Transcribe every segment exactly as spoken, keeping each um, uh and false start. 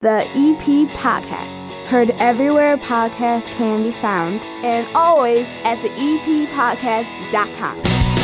the E P Podcast. Heard everywhere podcasts can be found, and always at the E P podcast dot com.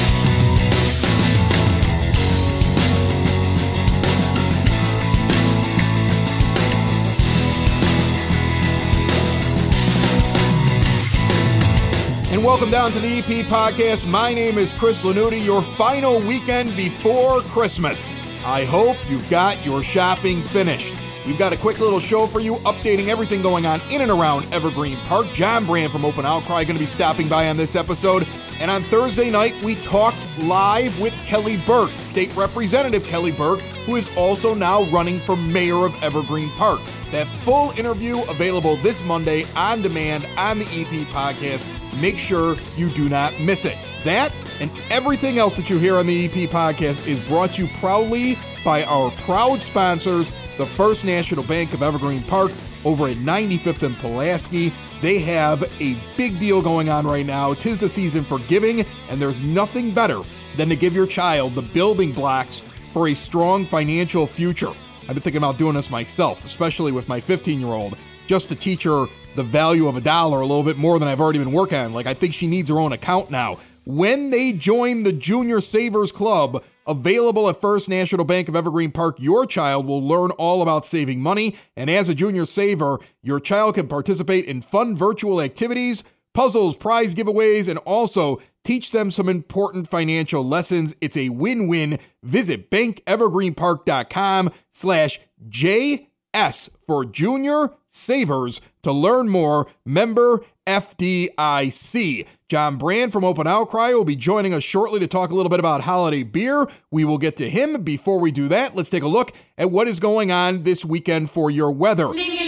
And welcome down to the E P Podcast. My name is Chris Lanuti, your final weekend before Christmas. I hope you've got your shopping finished. We've got a quick little show for you, updating everything going on in and around Evergreen Park. John Brand from Open Outcry going to be stopping by on this episode. And on Thursday night, we talked live with Kelly Burke, State Representative Kelly Burke, who is also now running for mayor of Evergreen Park. That full interview available this Monday on demand on the E P Podcast. Make sure you do not miss it. That and everything else that you hear on the E P Podcast is brought to you proudly by our proud sponsors, the First National Bank of Evergreen Park over at ninety-fifth and Pulaski. They have a big deal going on right now. 'Tis the season for giving, and there's nothing better than to give your child the building blocks for a strong financial future. I've been thinking about doing this myself, especially with my fifteen-year-old, just to teach her the value of a dollar a little bit more than I've already been working on. Like, I think she needs her own account now. When they join the Junior Savers Club, available at First National Bank of Evergreen Park, your child will learn all about saving money. And as a junior saver, your child can participate in fun virtual activities, puzzles, prize giveaways, and also teach them some important financial lessons. It's a win-win. Visit bankevergreenpark.com slash JS for Junior Savers to learn more. Member F D I C. John Brand from Open Outcry will be joining us shortly to talk a little bit about holiday beer. We will get to him. Before we do that, let's take a look at what is going on this weekend for your weather.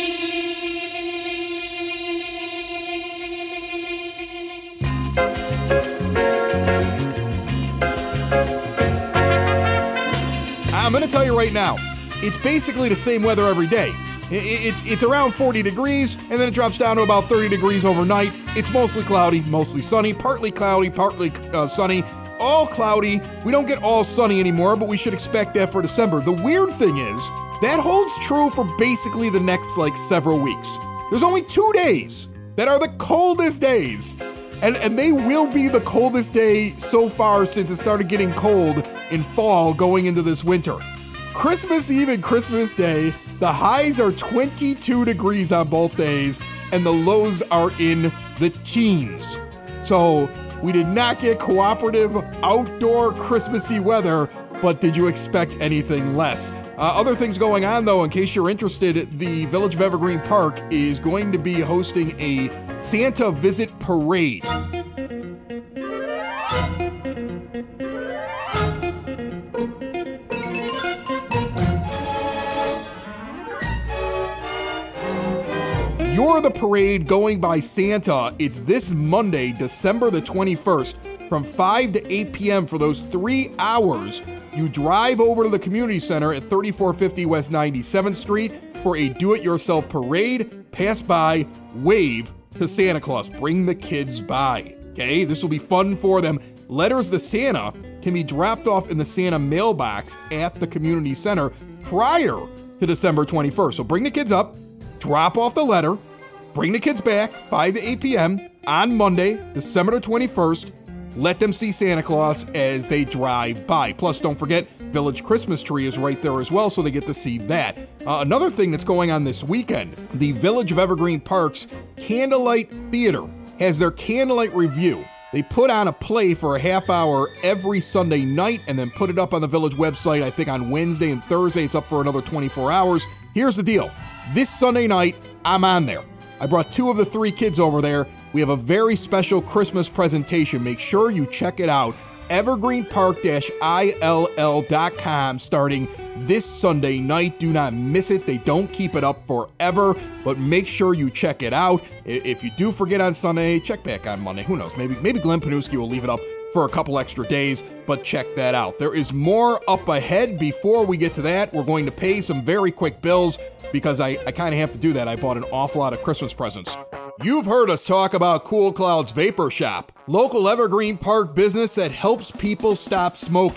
I'm going to tell you right now, it's basically the same weather every day. It's it's around forty degrees, and then it drops down to about thirty degrees overnight. It's mostly cloudy, mostly sunny, partly cloudy, partly uh, sunny, all cloudy. We don't get all sunny anymore, but we should expect that for December. The weird thing is, that holds true for basically the next, like, several weeks. There's only two days that are the coldest days, and, and they will be the coldest day so far since it started getting cold in fall going into this winter. Christmas Eve and Christmas Day, the highs are twenty-two degrees on both days, and the lows are in the teens. So we did not get cooperative outdoor Christmassy weather, but did you expect anything less? Uh, other things going on, though, in case you're interested, the Village of Evergreen Park is going to be hosting a Santa Visit Parade. You're the parade going by Santa. It's this Monday, December the twenty-first, from five to eight p.m. for those three hours. You drive over to the community center at thirty-four fifty West ninety-seventh Street for a do-it-yourself parade. Pass by, wave to Santa Claus. Bring the kids by, okay? This will be fun for them. Letters to Santa can be dropped off in the Santa mailbox at the community center prior to December twenty-first. So bring the kids up, drop off the letter, bring the kids back, five to eight p.m. on Monday, December the twenty-first. Let them see Santa Claus as they drive by. Plus, don't forget, Village Christmas Tree is right there as well, so they get to see that. Uh, another thing that's going on this weekend, the Village of Evergreen Park's Candlelight Theater has their Candlelight Review. They put on a play for a half hour every Sunday night and then put it up on the Village website, I think on Wednesday and Thursday. It's up for another twenty-four hours. Here's the deal. This Sunday night, I'm on there. I brought two of the three kids over there. We have a very special Christmas presentation. Make sure you check it out. evergreen park dash I L L dot com starting this Sunday night. Do not miss it. They don't keep it up forever, but make sure you check it out. If you do forget on Sunday, check back on Monday. Who knows? Maybe, maybe Glenn Panuski will leave it up for a couple extra days, but check that out. There is more up ahead. Before we get to that, we're going to pay some very quick bills because I, I kind of have to do that. I bought an awful lot of Christmas presents. You've heard us talk about Cool Clouds Vapor Shop, local Evergreen Park business that helps people stop smoking. In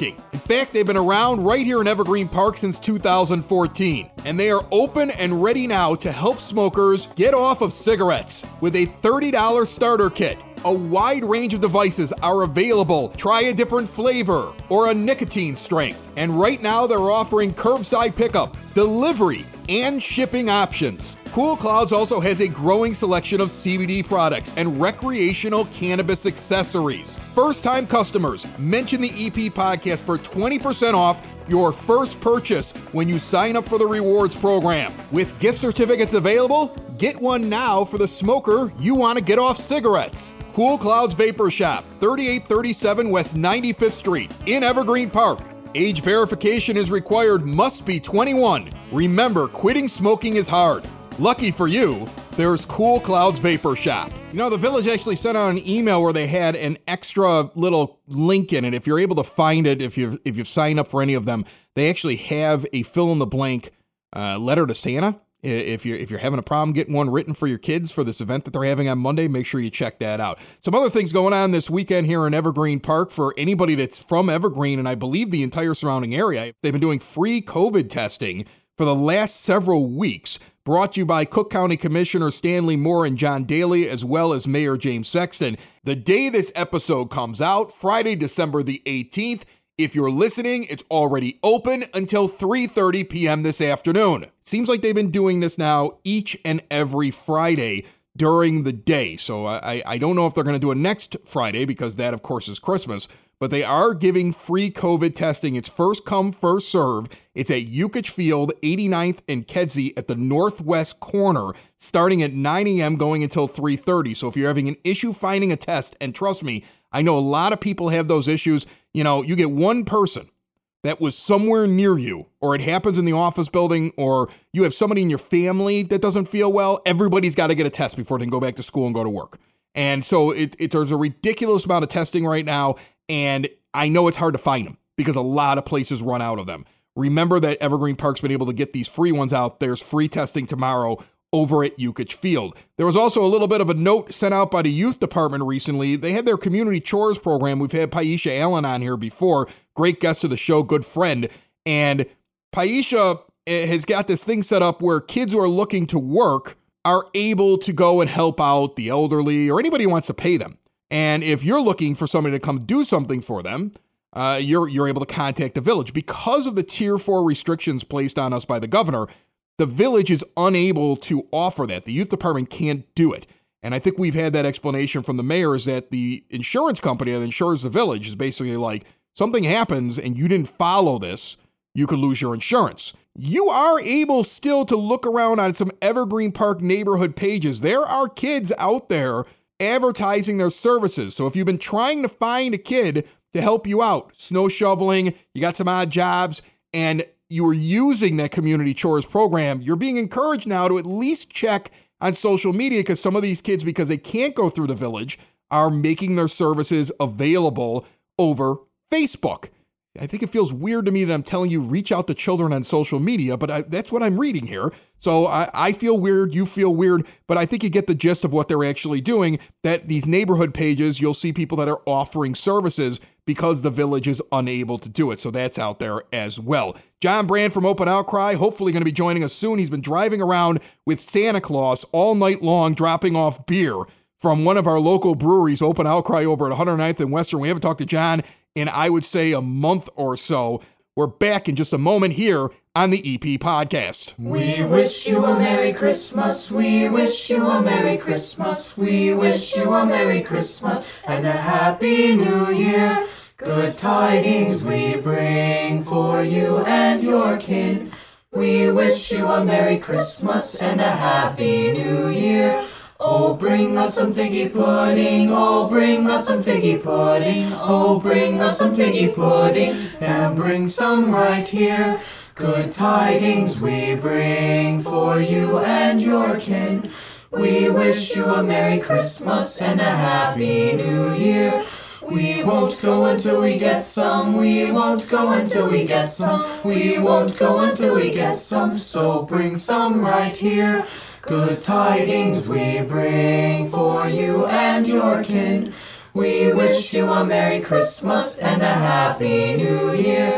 fact, they've been around right here in Evergreen Park since two thousand fourteen, and they are open and ready now to help smokers get off of cigarettes with a thirty dollars starter kit. A wide range of devices are available. Try a different flavor or a nicotine strength. And right now they're offering curbside pickup, delivery, and shipping options. Cool Clouds also has a growing selection of C B D products and recreational cannabis accessories. First-time customers, mention the E P podcast for twenty percent off your first purchase when you sign up for the rewards program. With gift certificates available, get one now for the smoker you want to get off cigarettes. Cool Clouds Vapor Shop, thirty-eight thirty-seven West ninety-fifth Street in Evergreen Park. Age verification is required, must be twenty-one. Remember, quitting smoking is hard. Lucky for you, there's Cool Clouds Vapor Shop. You know, the Village actually sent out an email where they had an extra little link in it. If you're able to find it, if you've, if you've signed up for any of them, they actually have a fill-in-the-blank uh, letter to Santa. If you're, if you're having a problem getting one written for your kids for this event that they're having on Monday, make sure you check that out. Some other things going on this weekend here in Evergreen Park for anybody that's from Evergreen, and I believe the entire surrounding area. They've been doing free COVID testing for the last several weeks, brought to you by Cook County Commissioner Stanley Moore and John Daly, as well as Mayor James Sexton. The day this episode comes out, Friday, December the eighteenth, if you're listening, it's already open until three thirty p.m. this afternoon. Seems like they've been doing this now each and every Friday during the day. So I, I don't know if they're going to do it next Friday because that, of course, is Christmas. But they are giving free COVID testing. It's first come, first serve. It's at Yukich Field, eighty-ninth and Kedzie at the northwest corner, starting at nine a.m. going until three thirty. So if you're having an issue finding a test, and trust me, I know a lot of people have those issues. You know, you get one person that was somewhere near you, or it happens in the office building, or you have somebody in your family that doesn't feel well, everybody's got to get a test before they can go back to school and go to work. And so it, it there's a ridiculous amount of testing right now, and I know it's hard to find them because a lot of places run out of them. Remember that Evergreen Park's been able to get these free ones out. There's free testing tomorrow over at Yukich Field. There was also a little bit of a note sent out by the youth department recently. They had their community chores program. We've had Paisha Allen on here before, great guest of the show, good friend. And Paisha has got this thing set up where kids who are looking to work are able to go and help out the elderly or anybody who wants to pay them. And if you're looking for somebody to come do something for them, uh, you're you're able to contact the Village. Because of the tier four restrictions placed on us by the governor, the Village is unable to offer that. The youth department can't do it. And I think we've had that explanation from the mayor is that the insurance company that insures the Village is basically like, something happens and you didn't follow this, you could lose your insurance. You are able still to look around on some Evergreen Park neighborhood pages. There are kids out there advertising their services. So if you've been trying to find a kid to help you out, snow shoveling, you got some odd jobs, and you are using that community chores program, you're being encouraged now to at least check on social media because some of these kids, because they can't go through the Village, are making their services available over Facebook. I think it feels weird to me that I'm telling you reach out to children on social media, but I, that's what I'm reading here. So I, I feel weird, you feel weird, but I think you get the gist of what they're actually doing, that these neighborhood pages, you'll see people that are offering services because the Village is unable to do it. So that's out there as well. John Brand from Open Outcry, hopefully going to be joining us soon. He's been driving around with Santa Claus all night long, dropping off beer from one of our local breweries, Open Outcry, over at one hundred ninth and Western. We haven't talked to John in, I would say, a month or so. We're back in just a moment here on the E P Podcast. We wish you a Merry Christmas. We wish you a Merry Christmas. We wish you a Merry Christmas and a Happy New Year. Good tidings we bring for you and your kin. We wish you a Merry Christmas and a Happy New Year. Oh, bring us some figgy pudding, oh, bring us some figgy pudding, oh, bring us some figgy pudding, and bring some right here. Good tidings we bring for you and your kin. We wish you a Merry Christmas and a Happy New Year. We won't go until we get some, we won't go until we get some, we won't go until we get some, so bring some right here. Good tidings we bring for you and your kin. We wish you a Merry Christmas and a Happy New Year.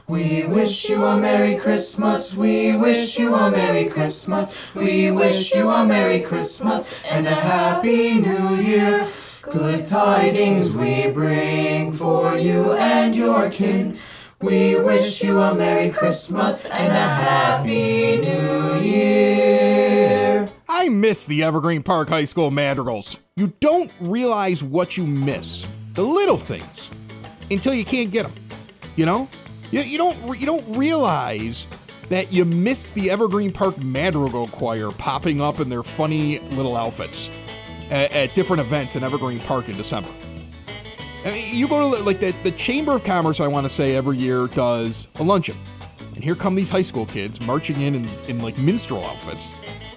We wish you a Merry Christmas. We wish you a Merry Christmas. We wish you a Merry Christmas and a Happy New Year. Good tidings we bring for you and your kin. We wish you a Merry Christmas and a Happy New Year. I miss the Evergreen Park High School madrigals. You don't realize what you miss, the little things, until you can't get them. You know, you, you don't you don't realize that you miss the Evergreen Park Madrigal Choir popping up in their funny little outfits at, at different events in Evergreen Park in December. I mean, you go to like the, the Chamber of Commerce, I want to say, every year does a luncheon, and here come these high school kids marching in in, in like minstrel outfits.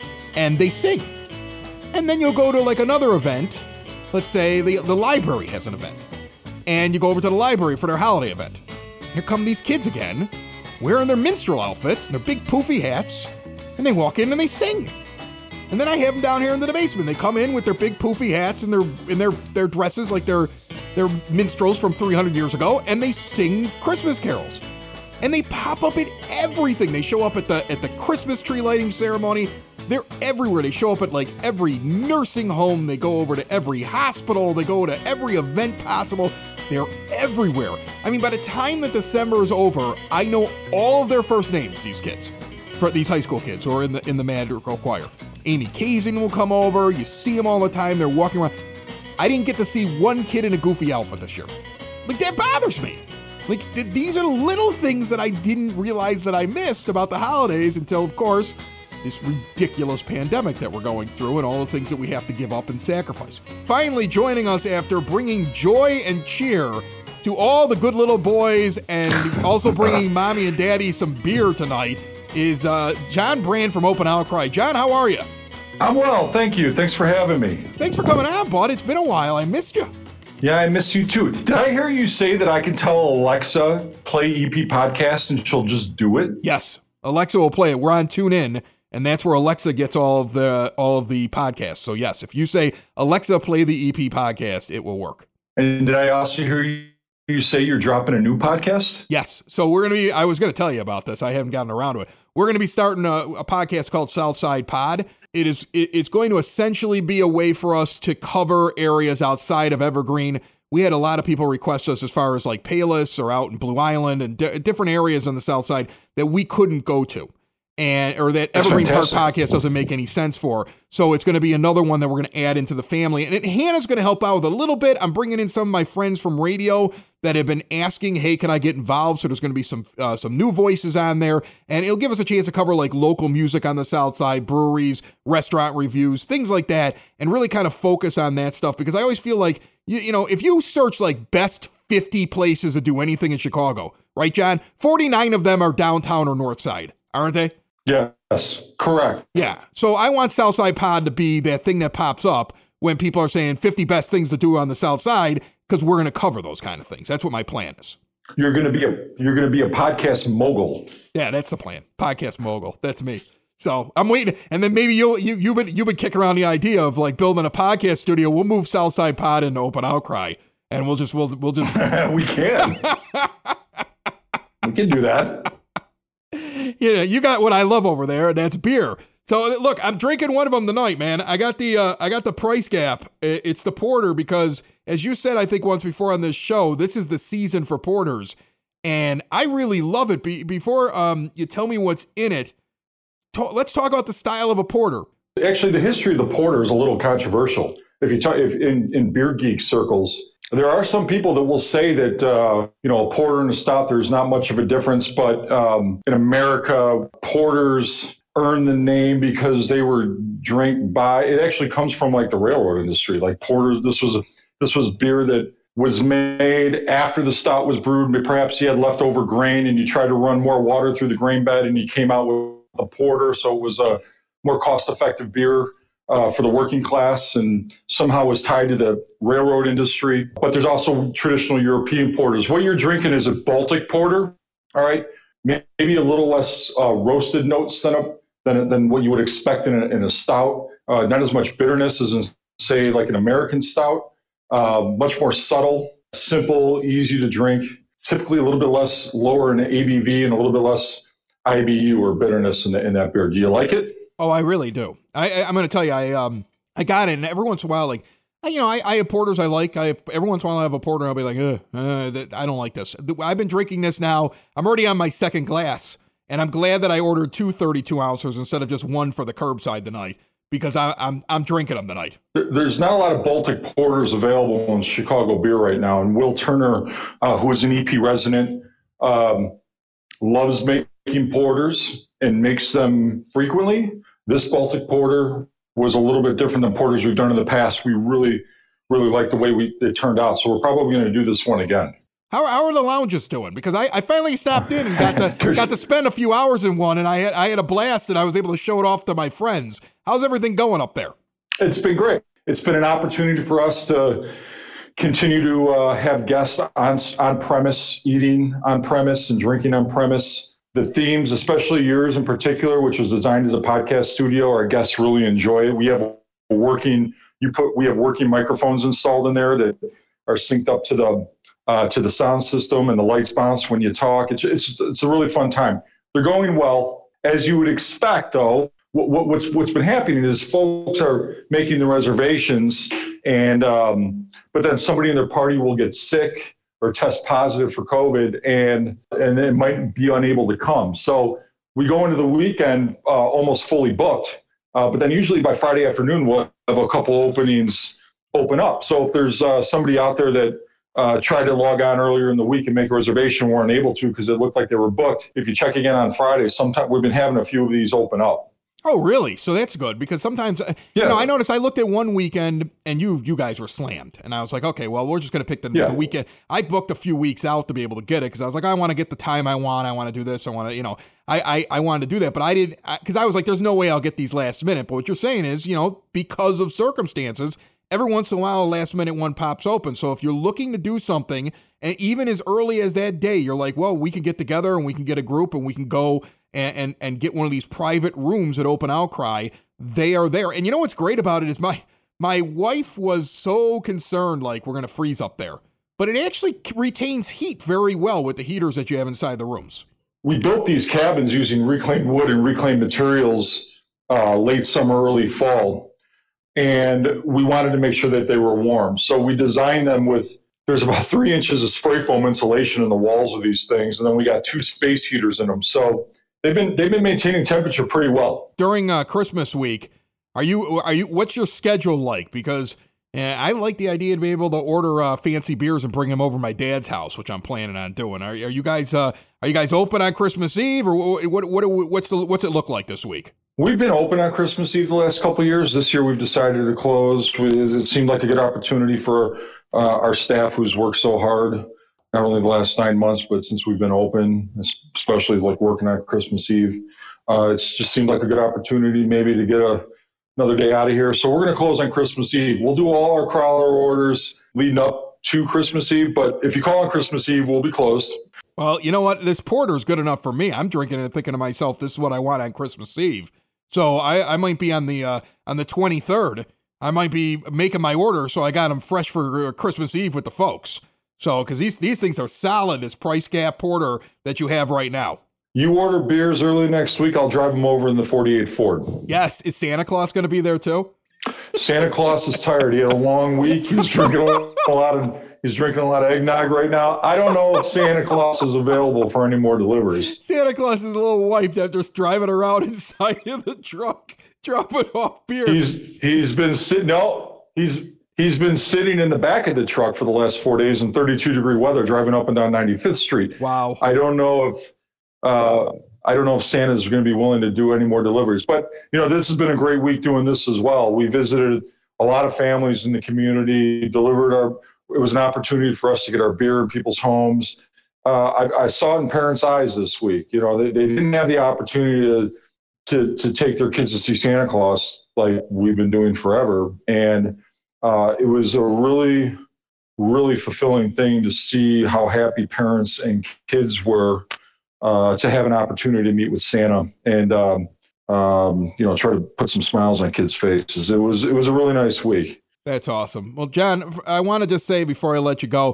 And they sing. And then you'll go to like another event. Let's say the, the library has an event. And you go over to the library for their holiday event. Here come these kids again, wearing their minstrel outfits and their big poofy hats. And they walk in and they sing. And then I have them down here into the basement. They come in with their big poofy hats and their in their, their dresses like they're, they're minstrels from three hundred years ago. And they sing Christmas carols. And they pop up at everything. They show up at the at the Christmas tree lighting ceremony. They're everywhere. They show up at like every nursing home. They go over to every hospital. They go to every event possible. They're everywhere. I mean, by the time that December is over, I know all of their first names, these kids, for these high school kids or in the in the Madrigal Choir. Amy Kazin will come over. You see them all the time. They're walking around. I didn't get to see one kid in a goofy outfit this year. Like, that bothers me. Like, th- these are little things that I didn't realize that I missed about the holidays until, of course, this ridiculous pandemic that we're going through and all the things that we have to give up and sacrifice. Finally joining us after bringing joy and cheer to all the good little boys and also bringing mommy and daddy some beer tonight is uh, John Brand from Open Outcry. John, how are you? I'm well, thank you. Thanks for having me. Thanks for coming on, bud. It's been a while. I missed you. Yeah, I miss you too. Did I hear you say that I can tell Alexa play E P podcast and she'll just do it? Yes, Alexa will play it. We're on TuneIn. And that's where Alexa gets all of the all of the podcasts. So yes, if you say, Alexa, play the E P podcast, it will work. And did I also hear you say you're dropping a new podcast? Yes. So we're going to be, I was going to tell you about this. I haven't gotten around to it. We're going to be starting a, a podcast called Southside Pod. It is, it, it's going to essentially be a way for us to cover areas outside of Evergreen. We had a lot of people request us as far as like Palos or out in Blue Island and d- different areas on the South Side that we couldn't go to. And or that Evergreen Park podcast doesn't make any sense for. So it's going to be another one that we're going to add into the family. And Hannah's going to help out with a little bit. I'm bringing in some of my friends from radio that have been asking, hey, can I get involved? So there's going to be some uh, some new voices on there. And it'll give us a chance to cover like local music on the South Side, breweries, restaurant reviews, things like that. And really kind of focus on that stuff. Because I always feel like, you, you know, if you search like best fifty places to do anything in Chicago, right, John? forty-nine of them are downtown or north side, aren't they? Yes, correct. Yeah. So I want Southside Pod to be that thing that pops up when people are saying fifty best things to do on the South Side, because we're going to cover those kind of things. That's what my plan is. You're going to be a you're going to be a podcast mogul. Yeah, that's the plan. Podcast mogul. That's me. So I'm waiting, and then maybe you'll you you've been you've been kicking around the idea of like building a podcast studio. We'll move Southside Pod into Open Outcry, and we'll just we'll we'll just we can we can do that. You know, you got what I love over there, and that's beer. So look, I'm drinking one of them tonight, man. I got the uh, I got the Price Gap. It's the porter because, as you said, I think once before on this show, this is the season for porters, and I really love it. Be- before um, you tell me what's in it, ta- let's talk about the style of a porter. Actually, the history of the porter is a little controversial. If you talk if in, in beer geek circles, there are some people that will say that, uh, you know, a porter and a stout, there's not much of a difference. But um, in America, porters earned the name because they were drank by, it actually comes from like the railroad industry. Like porters, this was a, this was beer that was made after the stout was brewed. Perhaps you had leftover grain and you tried to run more water through the grain bed and you came out with a porter. So it was a more cost-effective beer Uh, for the working class, and somehow was tied to the railroad industry. But there's also traditional European porters. What you're drinking is a Baltic porter, all right? Maybe a little less uh, roasted notes than, a, than than what you would expect in a, in a stout. Uh, not as much bitterness as in, say, like an American stout. Uh, much more subtle, simple, easy to drink. typically a little bit less lower in A B V and a little bit less I B U or bitterness in, the, in that beer. Do you like it? Oh, I really do. I, I I'm going to tell you, I um I got it, and every once in a while, like. You know, I, I have porters I like. I every once in a while I have a porter. I'll be like, uh, uh, I don't like this. I've been drinking this now. I'm already on my second glass, and I'm glad that I ordered two thirty-two ounces instead of just one for the curbside tonight because I, I'm I'm drinking them tonight. There's not a lot of Baltic porters available in Chicago beer right now, and Will Turner, uh, who is an E P resident, um, loves making porters and makes them frequently. This Baltic porter was a little bit different than porters we've done in the past. We really, really like the way we it turned out. So we're probably going to do this one again. How, how are the lounges doing? Because I, I finally stopped in and got to got to spend a few hours in one, and I had, I had a blast, and I was able to show it off to my friends. How's everything going up there? It's been great. It's been an opportunity for us to continue to uh, have guests on on premise, eating on premise and drinking on premise. The themes, especially yours in particular, which was designed as a podcast studio, our guests really enjoy it. We have working, you put, we have working microphones installed in there that are synced up to the uh, to the sound system, and the lights bounce when you talk. It's it's it's a really fun time. They're going well, as you would expect. Though, what, what's what's been happening is folks are making the reservations, and um, but then somebody in their party will get sick or test positive for COVID, and and it might be unable to come. So we go into the weekend uh, almost fully booked, uh, but then usually by Friday afternoon we'll have a couple openings open up. So if there's uh, somebody out there that uh, tried to log on earlier in the week and make a reservation, weren't able to because it looked like they were booked. If you check again on Friday, sometimes we've been having a few of these open up. Oh, really? So that's good because sometimes, yeah. you know, I noticed I looked at one weekend and you you guys were slammed. And I was like, okay, well, we're just going to pick the, yeah. the weekend. I booked a few weeks out to be able to get it because I was like, I want to get the time I want. I want to do this. I want to, you know, I, I, I wanted to do that. But I didn't, because I, I was like, there's no way I'll get these last minute. But what you're saying is, you know, because of circumstances, every once in a while, a last minute one pops open. So if you're looking to do something, and even as early as that day, you're like, well, we can get together and we can get a group and we can go And, and and get one of these private rooms at Open Outcry, they are there. And you know what's great about it is my my wife was so concerned, like, we're going to freeze up there. But it actually retains heat very well with the heaters that you have inside the rooms. We built these cabins using reclaimed wood and reclaimed materials uh, late summer, early fall. And we wanted to make sure that they were warm. So we designed them with, there's about three inches of spray foam insulation in the walls of these things. And then we got two space heaters in them. So They've been they've been maintaining temperature pretty well during uh, Christmas week. Are you are you? What's your schedule like? Because uh, I like the idea to be able to order uh, fancy beers and bring them over to my dad's house, which I'm planning on doing. Are, are you guys uh, are you guys open on Christmas Eve, or what what, what what's the what's it look like this week? We've been open on Christmas Eve the last couple of years. This year we've decided to close. It seemed like a good opportunity for uh, our staff who's worked so hard. Not only the last nine months, but since we've been open, especially like working on Christmas Eve, uh, it's just seemed like a good opportunity maybe to get a, another day out of here. So we're going to close on Christmas Eve. We'll do all our crawler orders leading up to Christmas Eve, but if you call on Christmas Eve, we'll be closed. Well, you know what? This porter is good enough for me. I'm drinking it and thinking to myself, this is what I want on Christmas Eve. So I, I might be on the uh, on the twenty-third. I might be making my order, so I got them fresh for Christmas Eve with the folks. So, because these these things are solid, this price gap porter that you have right now. You order beers early next week, I'll drive them over in the forty-eight Ford. Yes. Is Santa Claus going to be there too? Santa Claus is tired. He had a long week. He's drinking a lot of he's drinking a lot of eggnog right now. I don't know if Santa Claus is available for any more deliveries. Santa Claus is a little wiped after just driving around inside of the truck, dropping off beer. He's he's been sitting. No, he's. He's been sitting in the back of the truck for the last four days in thirty-two degree weather, driving up and down ninety-fifth Street. Wow. I don't know if uh, I don't know if Santa's going to be willing to do any more deliveries. But, you know, this has been a great week doing this as well. We visited a lot of families in the community, delivered our, it was an opportunity for us to get our beer in people's homes. Uh, I, I saw it in parents' eyes this week. You know, they, they didn't have the opportunity to, to, to take their kids to see Santa Claus like we've been doing forever. And Uh, it was a really, really fulfilling thing to see how happy parents and kids were uh, to have an opportunity to meet with Santa and, um, um, you know, try to put some smiles on kids' faces. It was, it was a really nice week. That's awesome. Well, John, I want to just say before I let you go,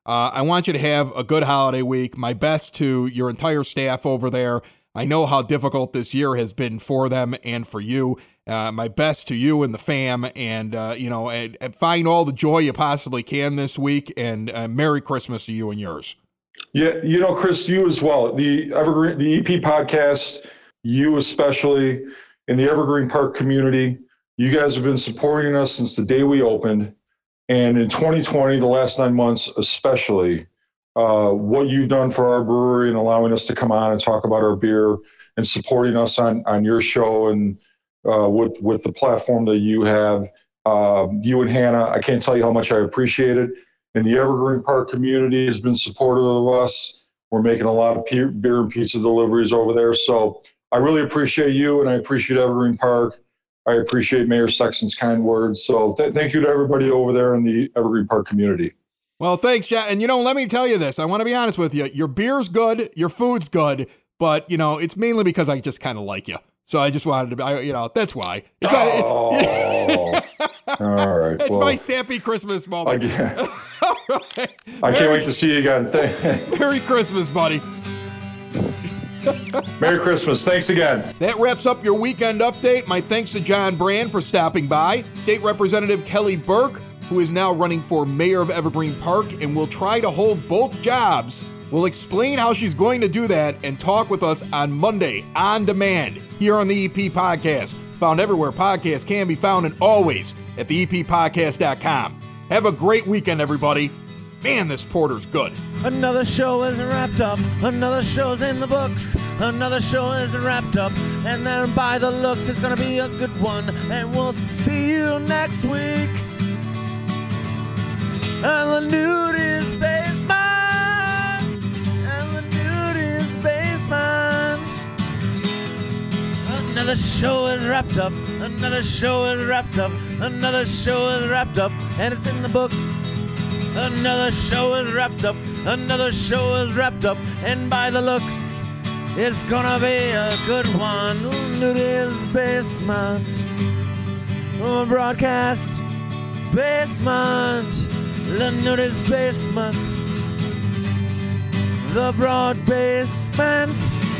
Uh, I want you to have a good holiday week. My best to your entire staff over there. I know how difficult this year has been for them and for you. Uh, my best to you and the fam, and, uh, you know, and, and find all the joy you possibly can this week, and uh, Merry Christmas to you and yours. Yeah, you know, Chris, you as well. The Evergreen, the E P podcast, you especially, in the Evergreen Park community, you guys have been supporting us since the day we opened. And in twenty twenty, the last nine months especially, uh, what you've done for our brewery and allowing us to come on and talk about our beer and supporting us on, on your show and uh, with, with the platform that you have, uh, you and Hannah, I can't tell you how much I appreciate it. And the Evergreen Park community has been supportive of us. We're making a lot of beer and pizza deliveries over there. So I really appreciate you, and I appreciate Evergreen Park. I appreciate Mayor Sexton's kind words. So th- thank you to everybody over there in the Evergreen Park community. Well, thanks, Jack. And, you know, let me tell you this. I want to be honest with you. Your beer's good. Your food's good. But, you know, it's mainly because I just kind of like you. So I just wanted to be, I, you know, that's why. It's oh, not, all right. It's well, my sappy Christmas moment. I, yeah. right. I Merry, can't wait to see you again. Merry Christmas, buddy. Merry Christmas. Thanks again. That wraps up your weekend update. My thanks to John Brand for stopping by. State Representative Kelly Burke, who is now running for mayor of Evergreen Park and will try to hold both jobs, will explain how she's going to do that and talk with us on Monday on demand here on the E P Podcast. Found everywhere podcasts can be found, and always at the E P podcast dot com. Have a great weekend, everybody. Man, this porter's good. Another show is wrapped up. Another show's in the books. Another show is wrapped up. And then by the looks, it's going to be a good one. And we'll see you next week. And the nude is basement. And the nude is basement. Another show is wrapped up. Another show is wrapped up. Another show is wrapped up. And it's in the books. Another show is wrapped up. Another show is wrapped up. And by the looks, it's gonna be a good one. Nudist Basement. Oh, broadcast basement. The Nudist Basement. The broad basement.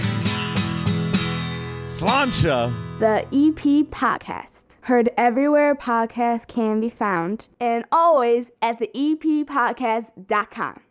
Slancha. The E P Podcast. Heard everywhere podcasts can be found, and always at the E P podcast dot com.